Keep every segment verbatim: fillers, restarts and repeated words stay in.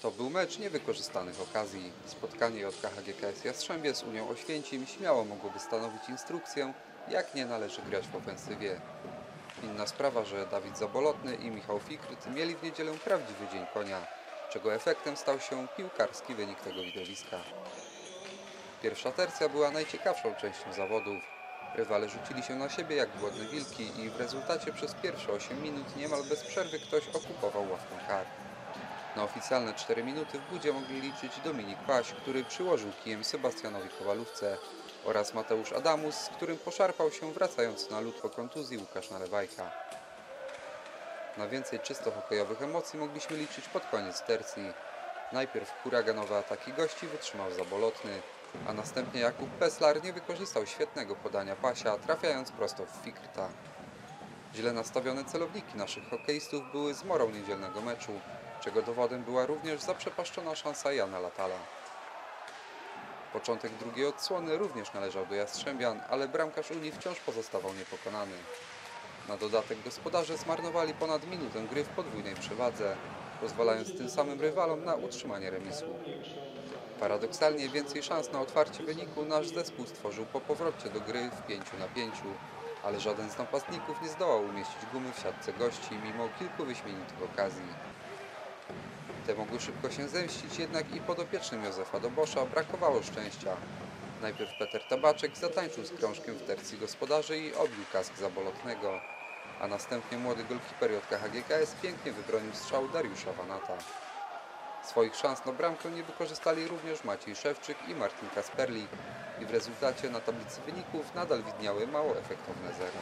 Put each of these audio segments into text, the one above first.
To był mecz niewykorzystanych okazji. Spotkanie J K H G K S Jastrzębie z Unią Oświęcim śmiało mogłoby stanowić instrukcję, jak nie należy grać w ofensywie. Inna sprawa, że Dawid Zabolotny i Michał Fikryt mieli w niedzielę prawdziwy dzień konia, czego efektem stał się piłkarski wynik tego widowiska. Pierwsza tercja była najciekawszą częścią zawodów. Rywale rzucili się na siebie jak głodne wilki i w rezultacie przez pierwsze osiem minut niemal bez przerwy ktoś okupował ławkę kar. Na oficjalne cztery minuty w budzie mogli liczyć Dominik Paś, który przyłożył kijem Sebastianowi Kowalówce, oraz Mateusz Adamus, z którym poszarpał się wracając na lód po kontuzji Łukasz Nalewajka. Na więcej czysto hokejowych emocji mogliśmy liczyć pod koniec tercji. Najpierw huraganowe ataki gości wytrzymał Zabolotny, a następnie Jakub Peslar nie wykorzystał świetnego podania Pasia, trafiając prosto w Fikryta. Źle nastawione celowniki naszych hokeistów były zmorą niedzielnego meczu, czego dowodem była również zaprzepaszczona szansa Jana Latala. Początek drugiej odsłony również należał do Jastrzębian, ale bramkarz Unii wciąż pozostawał niepokonany. Na dodatek gospodarze zmarnowali ponad minutę gry w podwójnej przewadze, pozwalając tym samym rywalom na utrzymanie remisu. Paradoksalnie więcej szans na otwarcie wyniku nasz zespół stworzył po powrocie do gry w pięciu na pięciu, ale żaden z napastników nie zdołał umieścić gumy w siatce gości mimo kilku wyśmienitych okazji. Te mogły szybko się zemścić, jednak i podopiecznym Józefa Dobosza brakowało szczęścia. Najpierw Peter Tabaczek zatańczył z krążkiem w tercji gospodarzy i obił kask Zabolotnego, a następnie młody golkiper J K H G K S pięknie wybronił strzał Dariusza Wanata. Swoich szans na bramkę nie wykorzystali również Maciej Szewczyk i Martin Kasperlik i w rezultacie na tablicy wyników nadal widniały mało efektowne zero.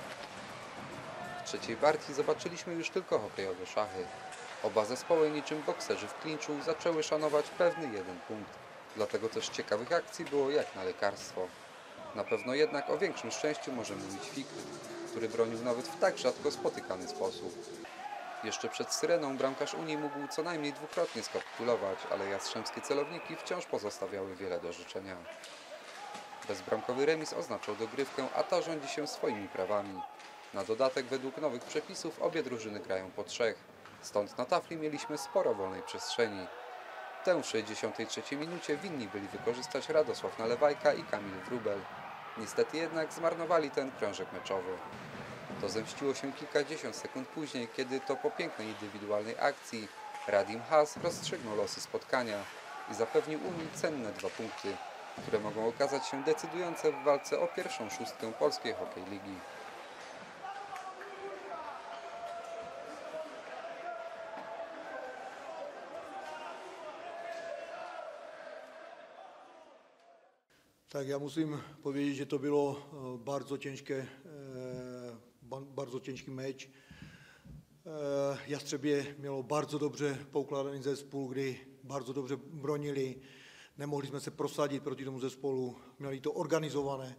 W trzeciej partii zobaczyliśmy już tylko hokejowe szachy. Oba zespoły niczym bokserzy w klinczu zaczęły szanować pewny jeden punkt, dlatego też ciekawych akcji było jak na lekarstwo. Na pewno jednak o większym szczęściu może mówić Fikryt, który bronił nawet w tak rzadko spotykany sposób. Jeszcze przed syreną bramkarz Unii mógł co najmniej dwukrotnie skapitulować, ale jastrzębskie celowniki wciąż pozostawiały wiele do życzenia. Bezbramkowy remis oznaczał dogrywkę, a ta rządzi się swoimi prawami. Na dodatek według nowych przepisów obie drużyny grają po trzech, stąd na tafli mieliśmy sporo wolnej przestrzeni. Tę w sześćdziesiątej trzeciej minucie winni byli wykorzystać Radosław Nalewajka i Kamil Wróbel. Niestety jednak zmarnowali ten krążek meczowy. To zemściło się kilkadziesiąt sekund później, kiedy to po pięknej indywidualnej akcji Radim Haas rozstrzygnął losy spotkania i zapewnił Unii cenne dwa punkty, które mogą okazać się decydujące w walce o pierwszą szóstkę polskiej hokej ligi. Tak, ja musím powiedzieć, že to bylo bardzo ciężkie, bardzo ciężki mecz. Jastřebie mělo bardzo dobře poukládaný zespůl, kdy bardzo dobře bronili. Nemohli jsme se prosadit proti tomu zespolu, měli to organizované.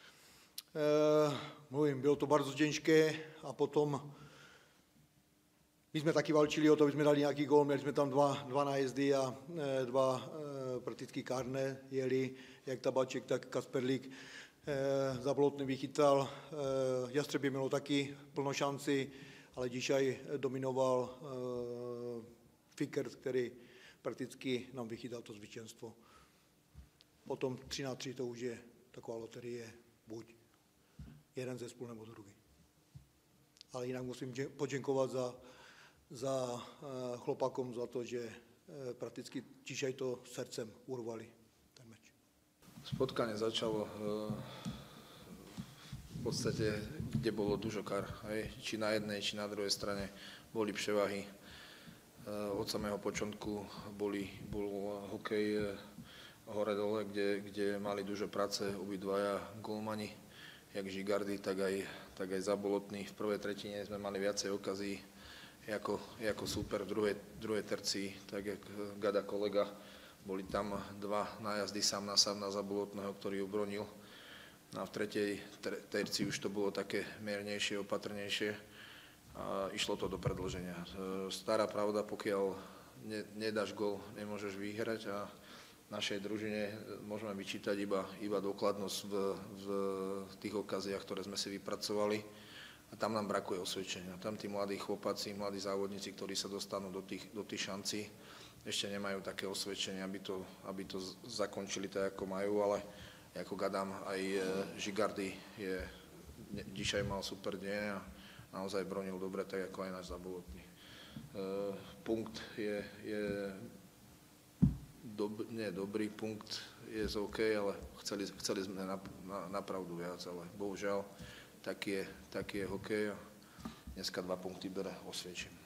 Mluvím, bylo to bardzo těžké a potom my jsme taky valčili o to, aby jsme dali nějaký gól, měli jsme tam dva, dva nájezdy a dva prakticky kárné jeli, jak Tabaček, tak Kasperlik. Zabolotný vychytal, Jastřebie mělo taky plno šanci, ale dzisiaj dominoval Fikert, který prakticky nám vychytal to zvítězstvo. Potom tři na tři to už je taková loterie, buď jeden zespůl nebo druhý. Ale jinak musím poděkovat za za chlopakom za to, že prakticky dzisiaj to srdcem urvali ten meč. Spotkanie začalo v podstate, kde bolo dužokár. Či na jednej, či na druhej strane boli převahy. Od samého počátku boli, bol hokej hore-dole, kde, kde mali dužo práce obidvaja golmani, jak Žigardy, tak aj, tak aj Zabolotný. V prvej tretine sme mali viacej okazí Jako, jako super v druhej, druhej tercii, tak jak Gada kolega, boli tam dva nájazdy sám na sám na Zabolotného, ktorý ju bronil. No a v tretej tercii už to bolo také miernejšie, opatrnejšie a išlo to do predĺženia. Stará pravda, pokiaľ ne, nedáš gól, nemôžeš vyhrať a našej družine môžeme vyčítať iba, iba dokladnosť v, v tých okaziách, ktoré sme si vypracovali. A tam nám brakuje osvedčenia. Tam tí mladí chlopáci, mladí závodníci, ktorí sa dostanú do tých, do tých šancí, ešte nemajú také osvedčenie, aby to, aby to z- zakončili tak, ako majú, ale ako gadám, aj e, Žigardy je, ne- Dišaj mal super deň a naozaj bronil dobre, tak ako aj náš Zabolotný. E, punkt je, je dob, nie dobrý, punkt je z OK, ale chceli, chceli sme na, na, napravdu viac, ale bohužiaľ taký je, taký je hokej a dneska dva punkty bere Osviečim.